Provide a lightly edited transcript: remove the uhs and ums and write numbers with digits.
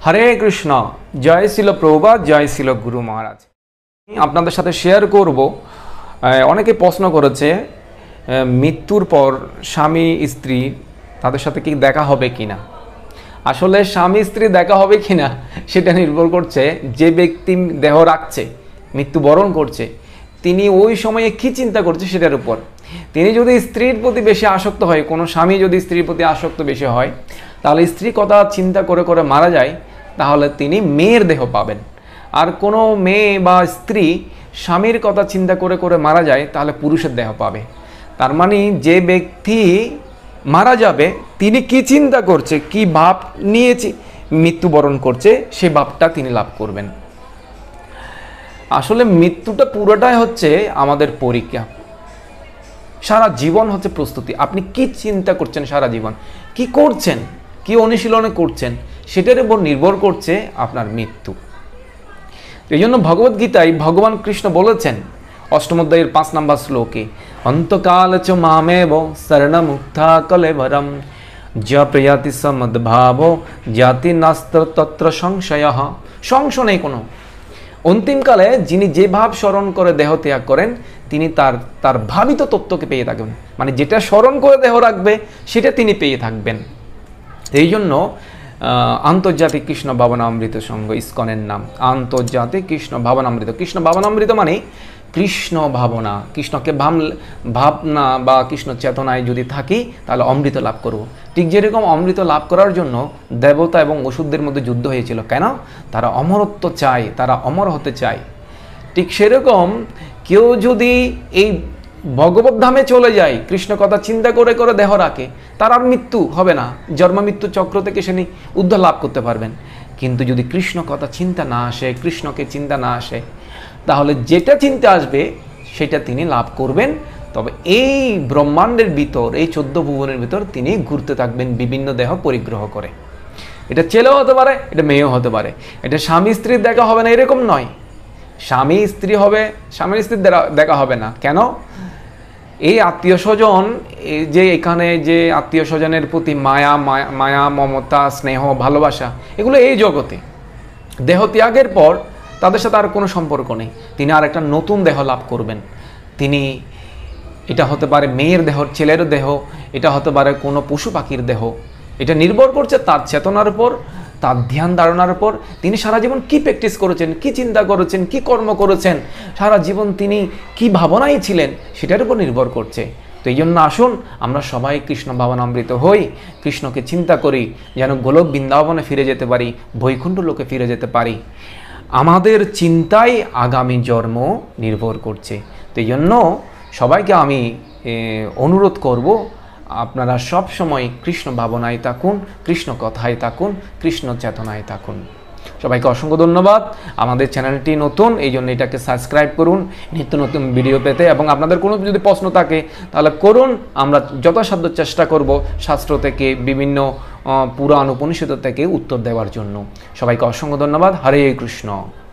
হরে কৃষ্ণ। জয় শিল প্রভুপাদ, জয় শিল গুরু মহারাজ। আপনাদের সাথে শেয়ার করব, অনেকে প্রশ্ন করেছে মৃত্যুর পর স্বামী স্ত্রী তাদের সাথে কি দেখা হবে কিনা। আসলে স্বামী স্ত্রী দেখা হবে কিনা সেটা নির্ভর করছে যে ব্যক্তি দেহ রাখছে, মৃত্যুবরণ করছে, তিনি ওই সময়ে কি চিন্তা করছে সেটার উপর। তিনি যদি স্ত্রীর প্রতি বেশি আসক্ত হয়, কোনো স্বামী যদি স্ত্রীর প্রতি আসক্ত বেশি হয়, তাহলে স্ত্রী কথা চিন্তা করে করে মারা যায়, তাহলে তিনি মেয়ের দেহ পাবেন। আর কোনো মেয়ে বা স্ত্রী স্বামীর কথা চিন্তা করে করে মারা যায়, তাহলে পুরুষের দেহ পাবে। তার মানে যে ব্যক্তি মারা যাবে তিনি কি চিন্তা করছে, কি ভাব নিয়ে মৃত্যুবরণ করছে, সেই ভাবটা তিনি লাভ করবেন। আসলে মৃত্যুটা পুরোটাই হচ্ছে আমাদের পরীক্ষা, সারা জীবন হচ্ছে প্রস্তুতি। আপনি কি চিন্তা করছেন সারা জীবন, কি করছেন, কি অনুশীলনে করছেন, সেটার উপর নির্ভর করছে আপনার মৃত্যু। এই জন্য ভগবদ্গীতায় ভগবান কৃষ্ণ বলেছেন ৮ম অধ্যায়ের ৫ নম্বর শ্লোকে, অন্তকাল চ মামেব শরণমুক্তা কলেবরম য প্রয়াতি সমদ্ভাব জাতি নাস্ত্র তত্র সংশয়। সংশয় নেই কোনো। অন্তিমকালে যিনি যে ভাব স্মরণ করে দেহ ত্যাগ করেন, তিনি তার ভাবিত তত্ত্বকে পেয়ে থাকবেন। মানে যেটা স্মরণ করে দেহ রাখবে সেটা তিনি পেয়ে থাকবেন। এই জন্য আন্তর্জাতিক কৃষ্ণ ভাবনামৃত সংঘ, ইসকনের নাম আন্তর্জাতিক কৃষ্ণ ভাবনামৃত। কৃষ্ণ ভাবনামৃত মানে কৃষ্ণ ভাবনা, কৃষ্ণকে ভাবনা বা কৃষ্ণ চেতনায় যদি থাকি তাহলে অমৃত লাভ করব। ঠিক যেরকম অমৃত লাভ করার জন্য দেবতা এবং অসুরদের মধ্যে যুদ্ধ হয়েছিল, কেন? তারা অমরত্ব চায়, তারা অমর হতে চায়। ঠিক সেরকম কেউ যদি এই ভগবত ধামে চলে যায়, কৃষ্ণ কথা চিন্তা করে করে দেহ রাখে, তার আর মৃত্যু হবে না, জন্ম মৃত্যু চক্র থেকে সে উদ্ধার লাভ করতে পারবেন। কিন্তু যদি কৃষ্ণ কথা চিন্তা না আসে, কৃষ্ণকে চিন্তা না আসে, তাহলে যেটা চিন্তা আসবে সেটা তিনি লাভ করবেন। তবে এই ব্রহ্মাণ্ডের ভিতর, এই 14 ভুবনের ভিতর তিনি ঘুরতে থাকবেন বিভিন্ন দেহ পরিগ্রহ করে। এটা ছেলেও হতে পারে, এটা মেয়েও হতে পারে। এটা স্বামী স্ত্রীর দেখা হবে না এরকম নয়, স্বামী স্ত্রী হবে, স্বামী স্ত্রীর দেখা হবে না। কেন? এই আত্মীয় স্বজন, যে এখানে যে আত্মীয় স্বজনের প্রতি মায়া মমতা, স্নেহ, ভালোবাসা, এগুলো এই জগতে। দেহ ত্যাগের পর তাদের সাথে আর কোনো সম্পর্ক নেই। তিনি আর একটা নতুন দেহ লাভ করবেন। তিনি, এটা হতে পারে মেয়ের দেহ, ছেলের দেহ, এটা হতে পারে কোনো পশু পাখির দেহ। এটা নির্ভর করছে তার চেতনার উপর, তার ধ্যান ধারণার উপর। তিনি সারা জীবন কি প্র্যাকটিস করেছেন, কি চিন্তা করেছেন, কি কর্ম করেছেন, সারা জীবন তিনি কি ভাবনায় ছিলেন, সেটার উপর নির্ভর করছে। তো এই জন্য আসুন আমরা সবাই কৃষ্ণ ভাবনামৃত হই, কৃষ্ণকে চিন্তা করি, যেন গোলক বৃন্দাবনে ফিরে যেতে পারি, বৈকুণ্ঠ লোকে ফিরে যেতে পারি। আমাদের চিন্তায় আগামী জন্ম নির্ভর করছে। তো এই জন্য সবাইকে আমি অনুরোধ করব, আপনারা সব সময় কৃষ্ণ ভাবনায় থাকুন, কৃষ্ণ কথায় থাকুন, কৃষ্ণ চেতনায় থাকুন। সবাইকে অসংখ্য ধন্যবাদ। আমাদের চ্যানেলটি নতুন, এই জন্য এটাকে সাবস্ক্রাইব করুন নিত্য নতুন ভিডিও পেতে। এবং আপনাদের কোনো যদি প্রশ্ন থাকে তাহলে করুন, আমরা যথাসাধ্য চেষ্টা করব শাস্ত্র থেকে, বিভিন্ন পুরাণ উপনিষদ থেকে উত্তর দেওয়ার জন্য। সবাইকে অসংখ্য ধন্যবাদ। হরে কৃষ্ণ।